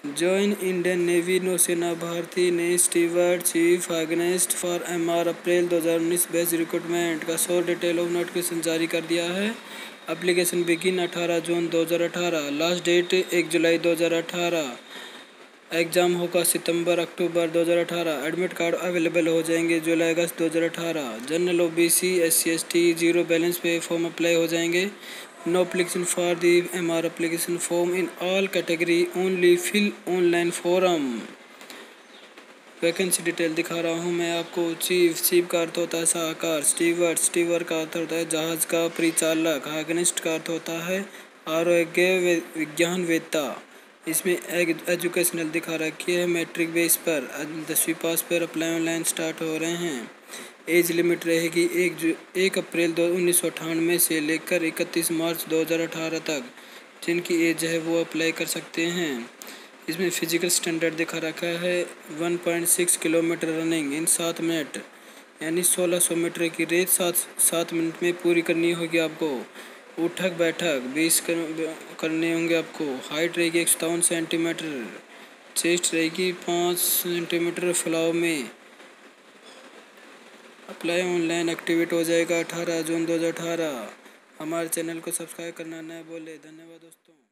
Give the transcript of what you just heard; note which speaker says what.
Speaker 1: Join Indian navy नौसेना भारती ने steward chief against for MR अप्रैल 2019 बेस रिक्रूटमेंट का शॉर्ट डिटेल ऑफ नोटिफिकेशन जारी कर दिया है। एप्लीकेशन बिगिन 18 जून 2018, लास्ट डेट 1 जुलाई 2018। एग्ज़ाम होगा सितंबर अक्टूबर 2018। एडमिट कार्ड अवेलेबल हो जाएंगे जुलाई अगस्त 2018। General OBC SC ST zero balance पे फॉर्म अप्लाई हो जाएंगे। No application for the MR application form in all category, only fill online form. Vacancy detail दिखा रहा हूँ मैं आपको। चीफ का अर्थ होता है सलाहकार। स्टीवर का अर्थ होता है जहाज़ का परिचालक। अगेंस्ट का अर्थ होता है आरोग्य विज्ञानवेत्ता। इसमें एजुकेशनल दिखा रखी है मैट्रिक बेस पर, 10वीं पास पर अप्लाई ऑनलाइन स्टार्ट हो रहे हैं। एज लिमिट रहेगी 1 अप्रैल 1998 से लेकर 31 मार्च 2018 तक। जिनकी एज है वो अप्लाई कर सकते हैं। इसमें फिजिकल स्टैंडर्ड दिखा रखा है 1.6 किलोमीटर रनिंग इन 7 मिनट, यानी 1600 मीटर की रेस 7 मिनट में पूरी करनी होगी आपको। उठक बैठक 20 करने होंगे आपको। हाइट रहेगी 157 सेंटीमीटर। चेस्ट रहेगी 5 सेंटीमीटर फुलाव में। अप्लाई ऑनलाइन एक्टिवेट हो जाएगा 18 जून 2018। हमारे चैनल को सब्सक्राइब करना न भूलें। धन्यवाद दोस्तों।